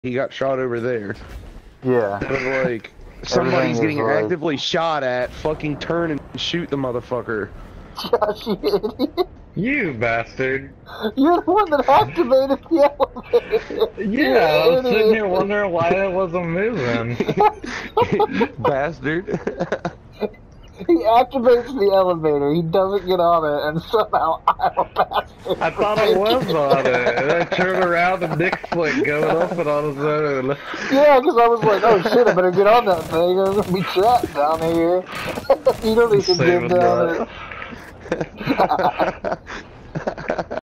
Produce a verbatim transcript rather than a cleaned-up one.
he got shot over there. Yeah. But like, somebody's getting like... actively shot at, fucking turn and shoot the motherfucker. Josh, you idiot. You bastard. You're the one that activated the elevator. Yeah, I was sitting here wondering why it wasn't moving. Bastard. He activates the elevator, he doesn't get on it, and somehow I'm a bastard. I thought I was on it, and I turned around and Nick's like going up and on his own. Yeah, because I was like, oh shit, I better get on that thing, I'm gonna be trapped down here. You don't even get down it.